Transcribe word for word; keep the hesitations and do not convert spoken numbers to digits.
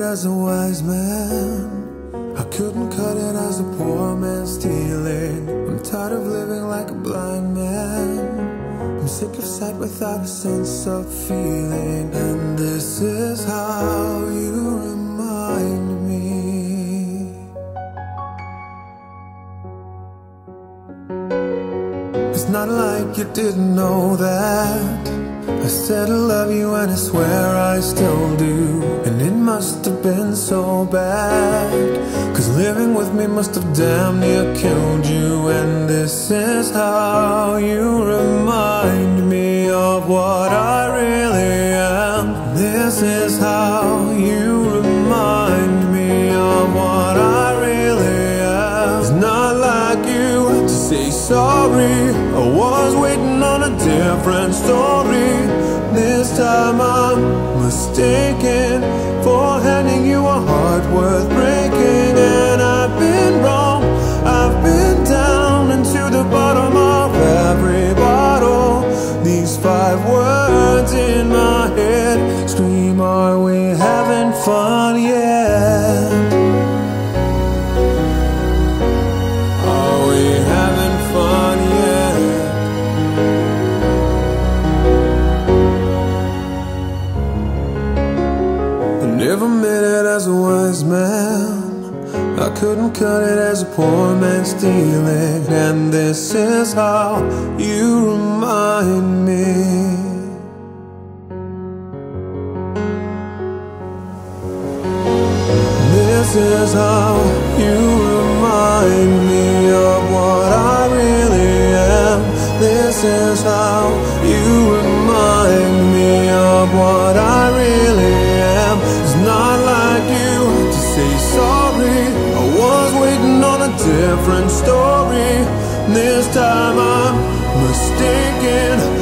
as a wise man, I couldn't cut it as a poor man stealing. I'm tired of living like a blind man. I'm sick of sight without a sense of feeling. And this is how you remind me. It's not like you didn't know that I said I love you and I swear I still do. And it must have been so bad, 'cause living with me must have damn near killed you. And this is how you remind me of what I really am. This is how you remind me of what I really am. It's not like you to say sorry. I was waiting on a different story. This time I'm mistaken for handing you a heart worth breaking. And I've been wrong, I've been down into the bottom of every bottle. These five words in my head scream, are we having fun yet? Are we having fun yet? Never made it as a wise man, I couldn't cut it as a poor man stealing. And this is how you remind me. This is how you remind me of what I really am. This is how you remind me of what I really am. It's not like you to say sorry. I was waiting on a different story. This time I'm mistaken